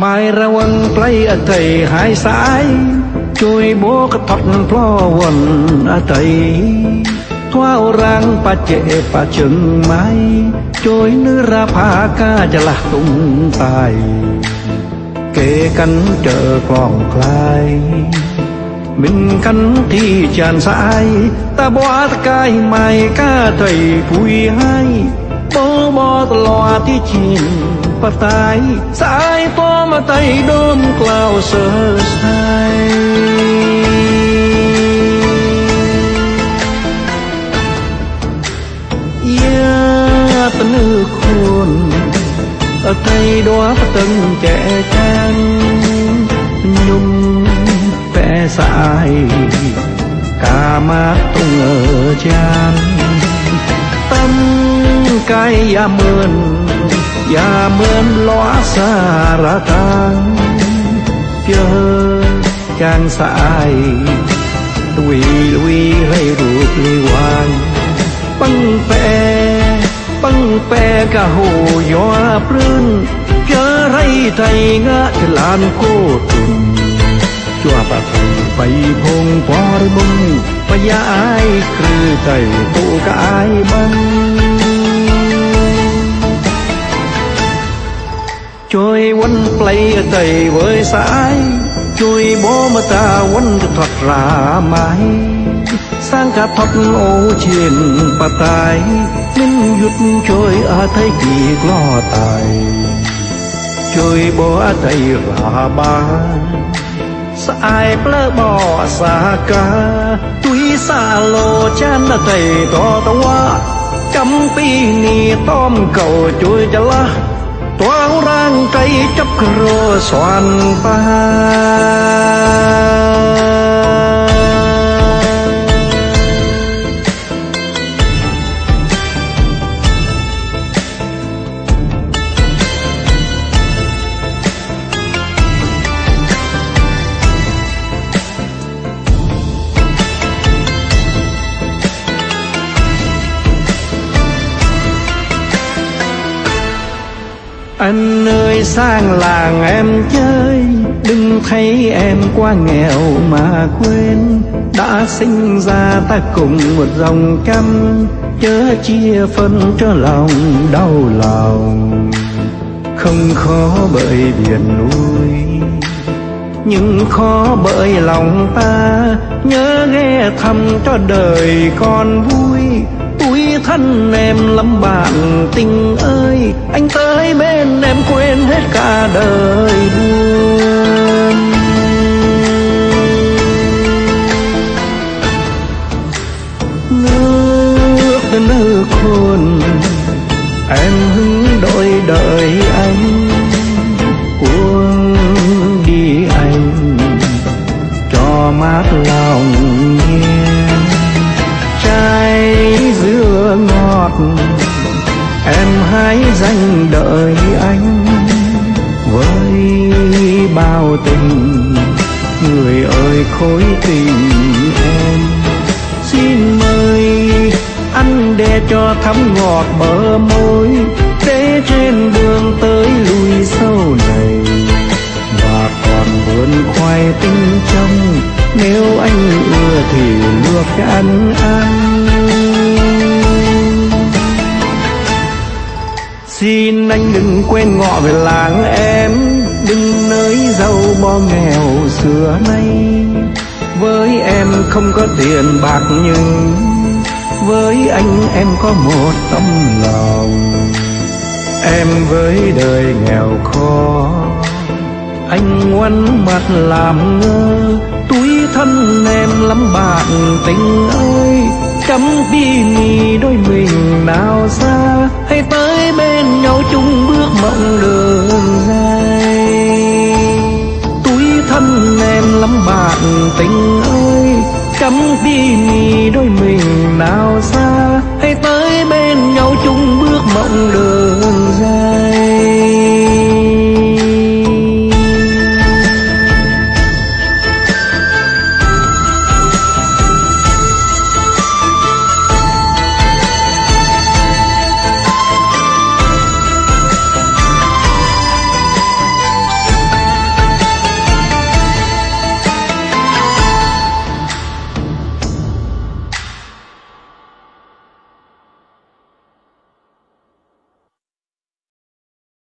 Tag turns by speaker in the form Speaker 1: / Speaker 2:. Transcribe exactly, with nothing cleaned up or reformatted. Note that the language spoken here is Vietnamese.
Speaker 1: mai ra quân play ở thầy hai sải chui bố cái thọt plo quần ở thầy thoa orang pa chệ pa chừng mai chui nữ ra pha caจะละtung tài kề cánh chợ còn khai mình cánh thì tràn sải ta bỏ ta cai mai ca thầy phui hai bố bó ta loa tí chìm pa tai sải to mà tay đôm cloud sơ sai yeah ta nữ khôn ở tay đó từng trẻ trang nhung vẽ sai cả mắt tung ở chan tâm cái ya mơn ya mơn lóa xa ra tang chờ trang sai đuôi đuôi hay ruột li hoàng băng phe băng phe cả hồ gió prươn chớ rây thầy ngã làn cô tùng chua bà thầy bay phong phó bông và giá ai cứ thầy tụ cả ai băng trôi quấn play thầy với sải trôi bó mà ta quấn thoát ra mãi sang cả thọt ô trên bà tài nên dụt trôi ở thấy kỳ lo tài trôi bó thầy ra ba sai plơ bỏ xa ca túi xa lô chán là thầy to to quá cắm pi ni tóm cầu trôi cho la toang rang cây chấp rô xoan pa anh ơi sang làng em chơi đừng thấy em quá nghèo mà quên đã sinh ra ta cùng một dòng căm chớ chia phân cho lòng đau lòng không khó bởi biển núi nhưng khó bởi lòng ta nhớ ghé thăm cho đời còn vui túi thân em lắm bạn tình ơi anh tới bên em quên hết cả đời buồn nước nước khôn em hứng đôi đời anh uống đi anh cho mát lòng nghe trái dưa ngọt em hãy dành đợi anh với bao tình người ơi khối tình em xin mời anh để cho thắm ngọt bờ môi để trên đường tới lui sâu này và còn vườn khoai tinh trong nếu anh ưa thì luộc cho anh ăn xin anh đừng quên ngọ về làng em đừng nơi giàu bo nghèo xưa nay với em không có tiền bạc nhưng với anh em có một tấm lòng em với đời nghèo khó anh ngoan mặt làm ngơ túi thân em lắm bạn tình ơi cắm bini đôi mình nào xa hay tới bên nhau chung bước mộng đường dài túi thân em lắm bạn tình ơi cắm bini đôi mình nào xa hay tới bên nhau chung bước mộng đường